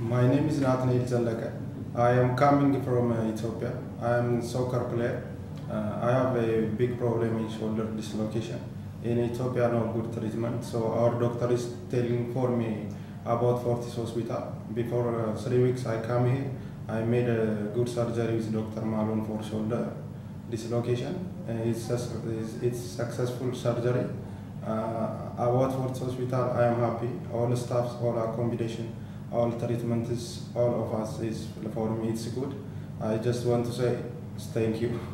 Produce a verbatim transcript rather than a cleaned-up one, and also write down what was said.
My name is Nathaniel Zallaka. I am coming from uh, Ethiopia. I am soccer player. Uh, I have a big problem in shoulder dislocation. In Ethiopia, no good treatment. So our doctor is telling for me about Fortis Hospital. Before uh, three weeks, I come here. I made a good surgery with Doctor Malone for shoulder dislocation. Uh, it's, sus- it's, it's successful surgery. Uh, about Fortis Hospital, I am happy. All the staffs, all accommodation, all treatment is all of us is for me it's good. I just want to say thank you.